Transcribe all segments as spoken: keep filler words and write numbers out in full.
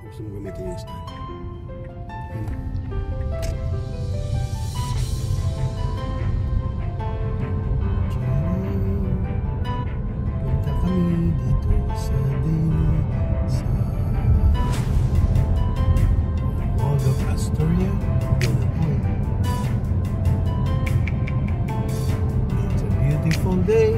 gusto mo gamitin yung stand. Hmm. Punta kami dito sa din sa World of Astoria. It's a beautiful day.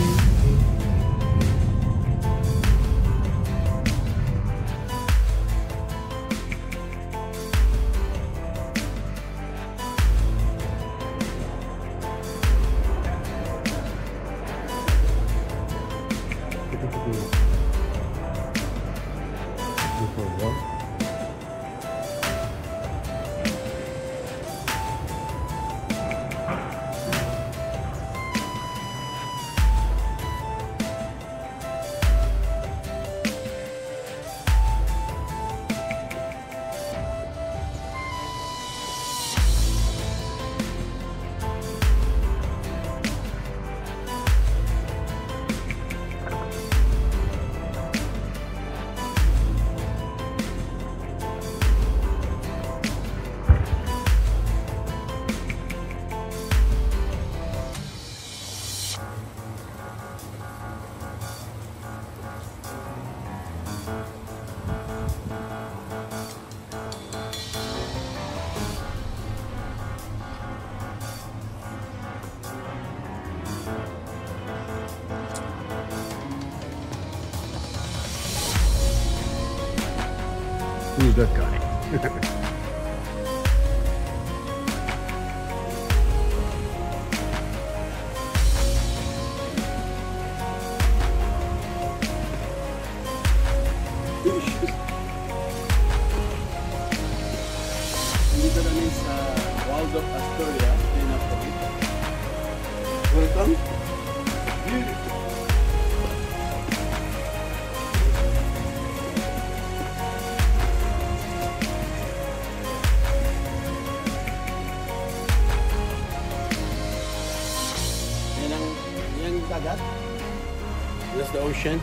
Who's that guy? Dito namin sa World of Astoria, welcome. Beautiful. Dagat. That's the ocean.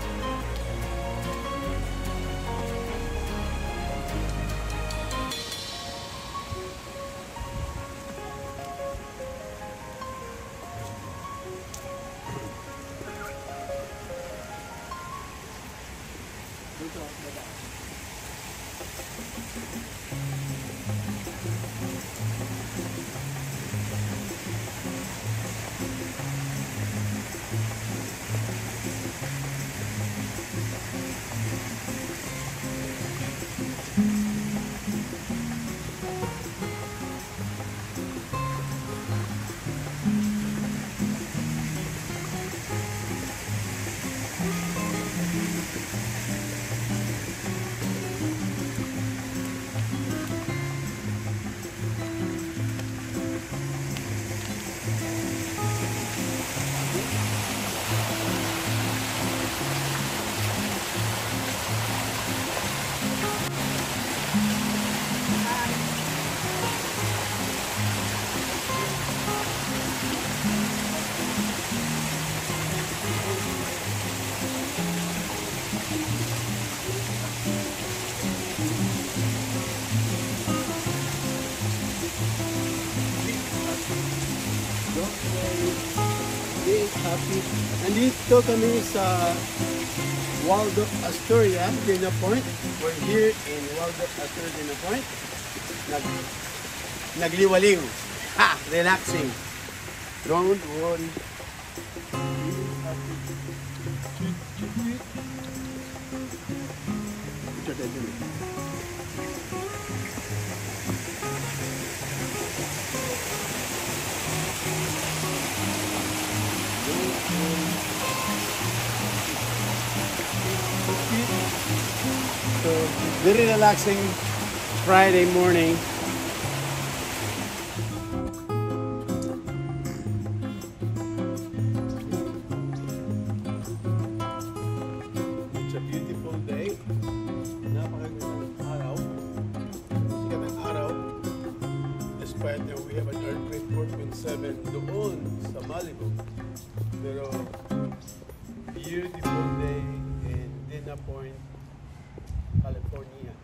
Happy. Nandito kami sa World of Astoria, Dana Point. We're here in World of Astoria, Dana Point. Nag nagliwaliw. Ha! Relaxing. Don't worry. So, very relaxing Friday morning. It's a beautiful day. Napakagandang araw. Sikat ng araw. Despite that we have an earthquake four point seven doon sa Malibu. Pero beautiful day in Dana Point. California.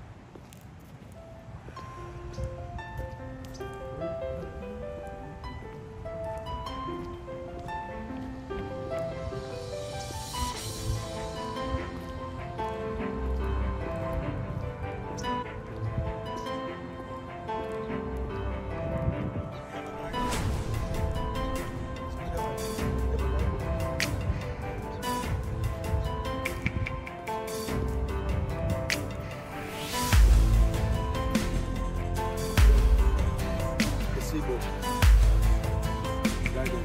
Gazebo garden.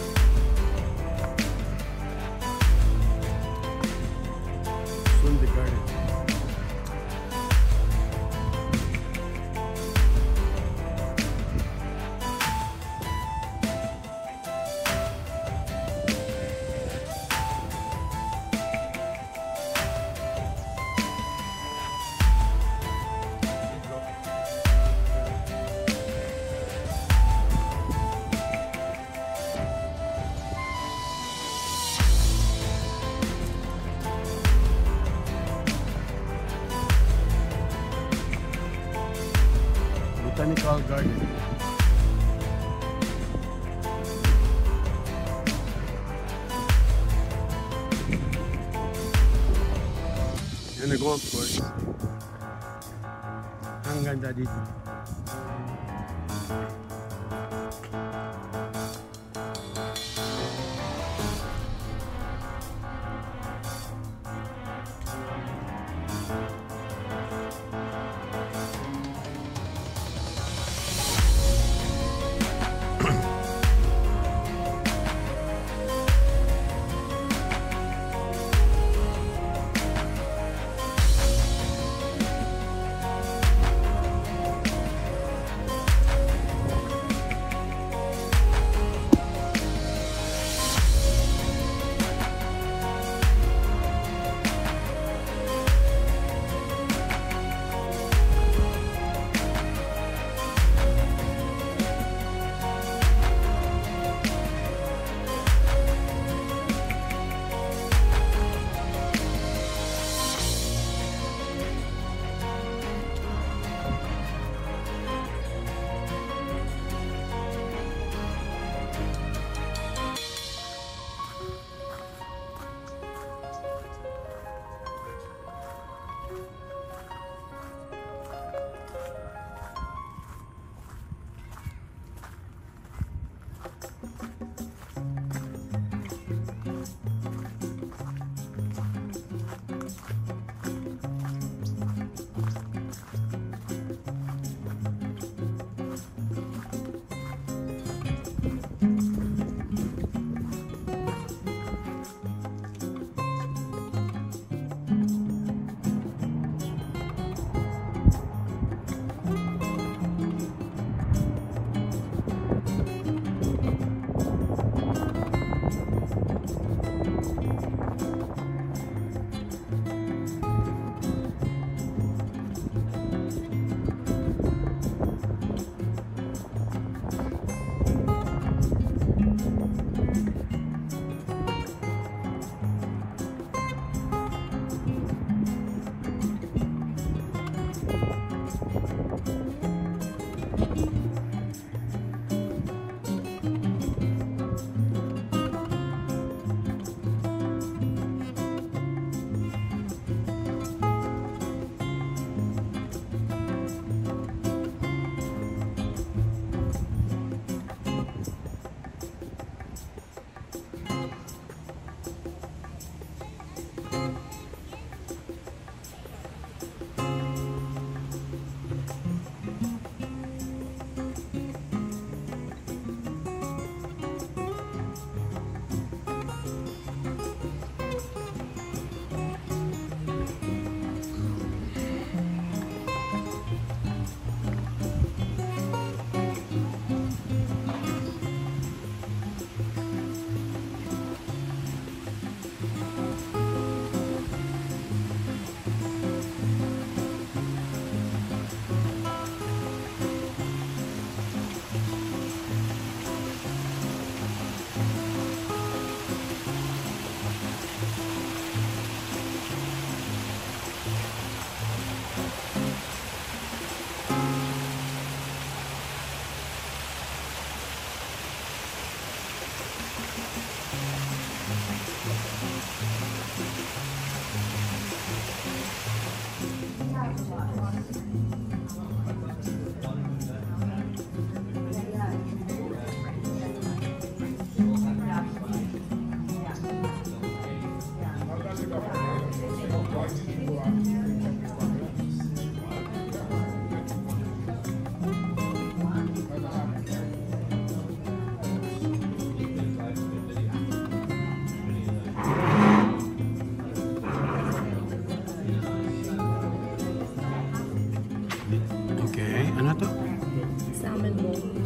Soon the garden. Botanical garden. Yan na golf course. Ang ganda dito.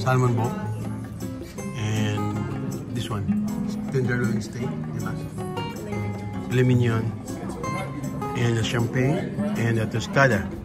salmon bowl. And this one, tenderloin steak, diba? Filet mignon. And the champagne and the tostada.